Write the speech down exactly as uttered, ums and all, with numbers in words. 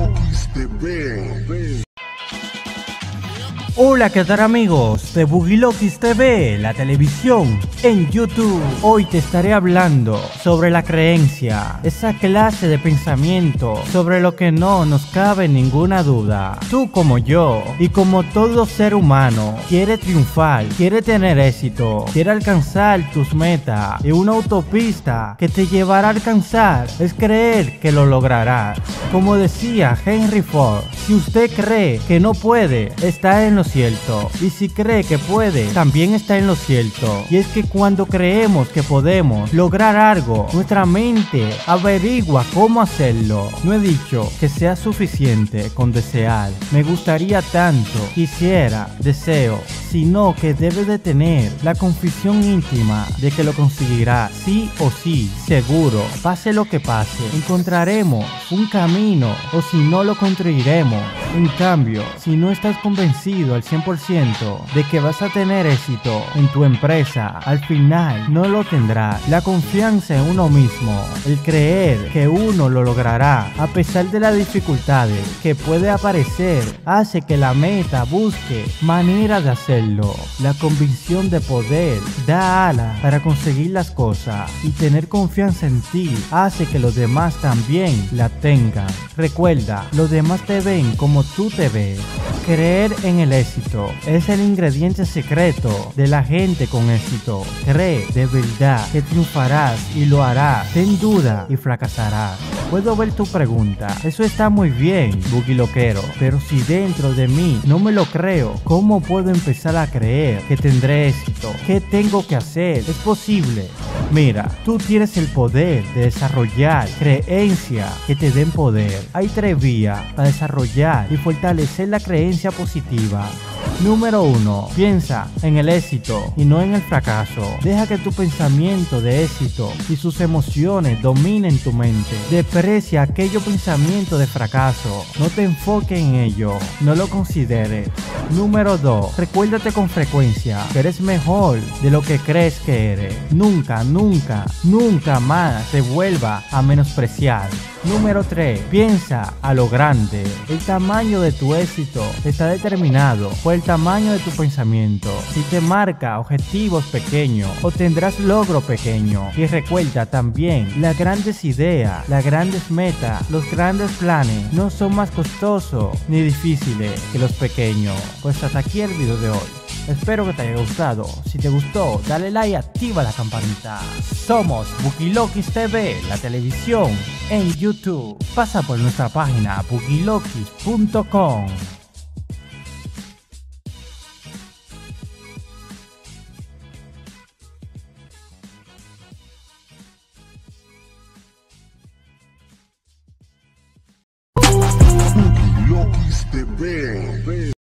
Bugilokis T V. Hola, ¿qué tal amigos de Bugilokis T V, la televisión en YouTube? Hoy te estaré hablando sobre la creencia, esa clase de pensamiento sobre lo que no nos cabe ninguna duda. Tú como yo y como todo ser humano quiere triunfar, quiere tener éxito, quiere alcanzar tus metas, y una autopista que te llevará a alcanzar es creer que lo lograrás. Como decía Henry Ford, si usted cree que no puede, está en lo cierto, y si cree que puede, también está en lo cierto. Y es que cuando creemos que podemos lograr algo, nuestra mente averigua cómo hacerlo. No he dicho que sea suficiente con desear, me gustaría tanto, quisiera, deseo, sino que debe de tener la convicción íntima de que lo conseguirá, sí o sí, seguro, pase lo que pase. Encontraremos un camino, o si no, lo construiremos. En cambio, si no estás convencido al cien por ciento de que vas a tener éxito en tu empresa, al final no lo tendrás. La confianza en uno mismo, el creer que uno lo logrará a pesar de las dificultades que puede aparecer, hace que la meta busque manera de hacerlo. La convicción de poder da alas para conseguir las cosas, y tener confianza en ti hace que los demás también la tengan. Recuerda, los demás te ven como tú te ves. Creer en el éxito es el ingrediente secreto de la gente con éxito. Cree de verdad que triunfarás y lo harás. Ten duda y fracasarás. Puedo ver tu pregunta. Eso está muy bien, bugiloquero, pero si dentro de mí no me lo creo, ¿cómo puedo empezar a creer que tendré éxito? ¿Qué tengo que hacer? Es posible. Mira, tú tienes el poder de desarrollar creencias que te den poder. Hay tres vías para desarrollar y fortalecer la creencia positiva. Número uno. Piensa en el éxito y no en el fracaso. Deja que tu pensamiento de éxito y sus emociones dominen tu mente. Desprecia aquellos pensamientos de fracaso. No te enfoques en ello. No lo consideres. Número dos. Recuérdate con frecuencia que eres mejor de lo que crees que eres. Nunca, nunca, nunca más te vuelva a menospreciar. Número tres. Piensa a lo grande. El tamaño de tu éxito está determinado por el tamaño de tu pensamiento. Si te marca objetivos pequeños, obtendrás logro pequeño. Y recuerda también, las grandes ideas, las grandes metas, los grandes planes no son más costosos ni difíciles que los pequeños. Pues hasta aquí el video de hoy. Espero que te haya gustado. Si te gustó, dale like y activa la campanita. Somos Bugilokis T V, la televisión en YouTube. Pasa por nuestra página bugilokis punto com. Bugilokis T V.